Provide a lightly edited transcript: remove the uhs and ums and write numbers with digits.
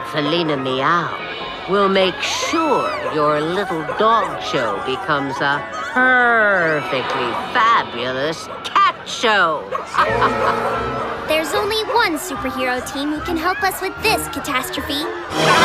Felina Meow will make sure your little dog show becomes a perfectly fabulous cat show. There's only one superhero team who can help us with this catastrophe.